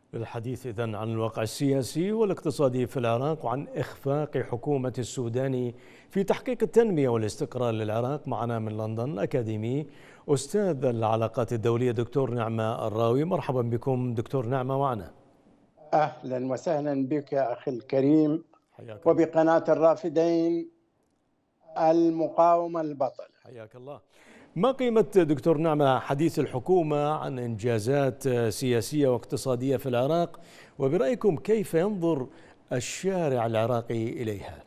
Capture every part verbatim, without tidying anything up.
للحديث إذن عن الواقع السياسي والاقتصادي في العراق وعن إخفاق حكومة السودان في تحقيق التنمية والاستقرار للعراق. معنا من لندن الأكاديمي أستاذ العلاقات الدولية دكتور نعمة الراوي. مرحبا بكم دكتور نعمة معنا. أهلا وسهلا بك أخي الكريم حياك وبقناة الرافدين المقاومة البطل. حياك الله. ما قيمة دكتور نعمة حديث الحكومة عن إنجازات سياسية واقتصادية في العراق، وبرأيكم كيف ينظر الشارع العراقي إليها؟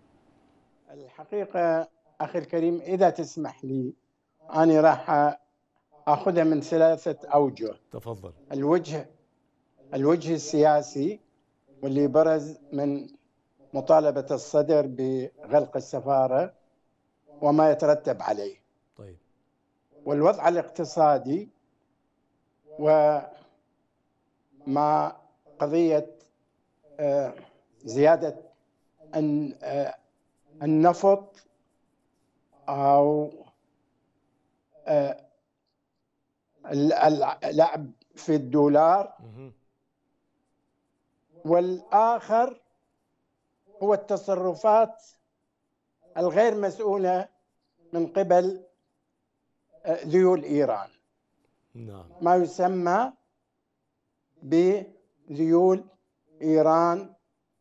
الحقيقة أخي الكريم إذا تسمح لي أنا راح أخذها من ثلاثة أوجه. تفضل. الوجه الوجه السياسي واللي برز من مطالبة الصدر بغلق السفارة وما يترتب عليه. طيب. والوضع الاقتصادي ومع قضية زيادة النفط أو اللعب في الدولار، والآخر هو التصرفات الغير مسؤولة من قبل ذيول إيران. نعم. ما يسمى بذيول إيران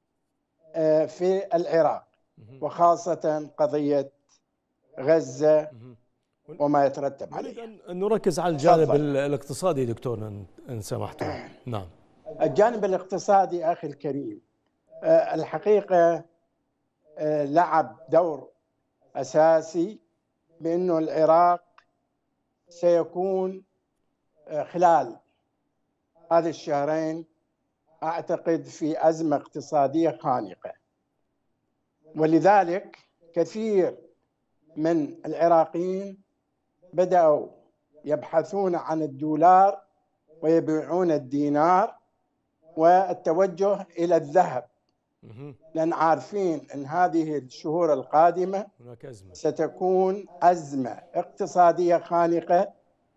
في العراق، وخاصة قضية غزة وما يترتب عليه. نريد أن نركز على الجانب الاقتصادي دكتور إن سمحتم. نعم. الجانب الاقتصادي أخي الكريم الحقيقة لعب دور أساسي بأنه العراق سيكون خلال هذه الشهرين أعتقد في أزمة اقتصادية خانقة، ولذلك كثير من العراقيين بدأوا يبحثون عن الدولار ويبيعون الدينار والتوجه إلى الذهب، لأن عارفين أن هذه الشهور القادمة ستكون أزمة اقتصادية خانقة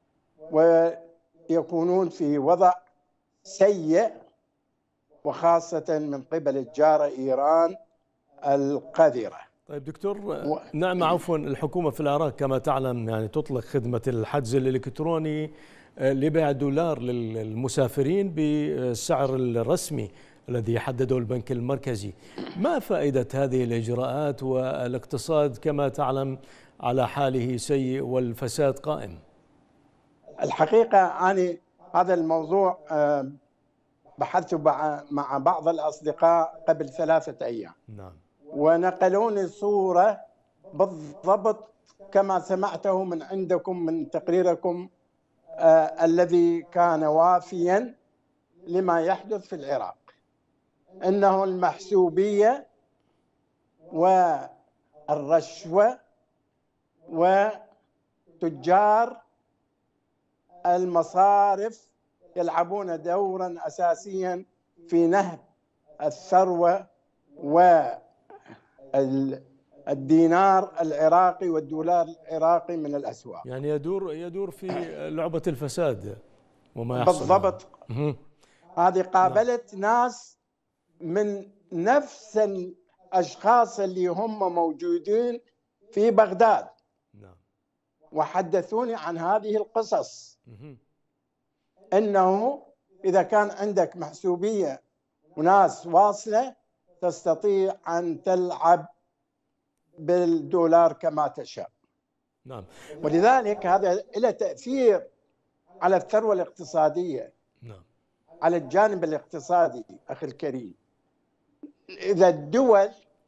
ويكونون في وضع سيء، وخاصة من قبل الجارة إيران القذرة. طيب دكتور و... نعم عفوا، الحكومة في العراق كما تعلم يعني تطلق خدمة الحجز الإلكتروني لبيع الدولار للمسافرين بالسعر الرسمي الذي حدده البنك المركزي. ما فائدة هذه الإجراءات والاقتصاد كما تعلم على حاله سيء والفساد قائم؟ الحقيقة أنا هذا الموضوع بحثت مع بعض الأصدقاء قبل ثلاثة أيام. نعم. ونقلوني صورة بالضبط كما سمعته من عندكم من تقريركم آه الذي كان وافيا لما يحدث في العراق، إنه المحسوبية والرشوة وتجار المصارف يلعبون دورا أساسيا في نهب الثروة والدينار العراقي والدولار العراقي من الأسواق. يعني يدور يدور في لعبة الفساد وما يحصل. بالضبط. هذه قابلت ناس من نفس الأشخاص اللي هم موجودين في بغداد. نعم. وحدثوني عن هذه القصص، أنه إذا كان عندك محسوبية وناس واصلة تستطيع أن تلعب بالدولار كما تشاء. نعم. ولذلك هذا له تأثير على الثروة الاقتصادية. نعم. على الجانب الاقتصادي أخي الكريم، إذا الدول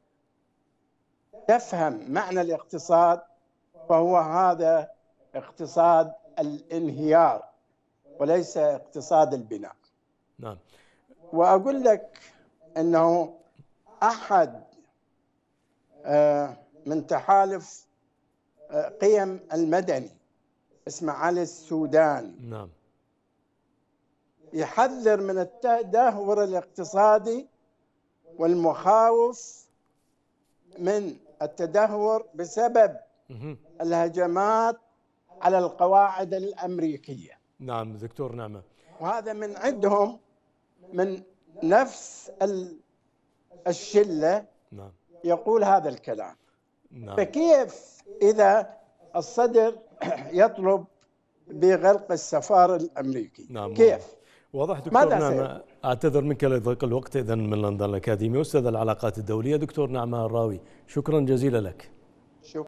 تفهم معنى الاقتصاد فهو هذا اقتصاد الانهيار وليس اقتصاد البناء. نعم. وأقول لك أنه أحد من تحالف قيم المدني اسمه علي السوداني. نعم. يحذر من التدهور الاقتصادي والمخاوف من التدهور بسبب الهجمات على القواعد الأمريكية. نعم دكتور نعمة. وهذا من عندهم من نفس الشلة نعم. يقول هذا الكلام. نعم. فكيف إذا الصدر يطلب بغلق السفارة الأمريكي؟ نعم. كيف؟ واضح دكتور نعمة. أعتذر منك لضيق الوقت إذن من لندن الأكاديمي، أستاذ العلاقات الدولية دكتور نعمة الراوي، شكرا جزيلا لك.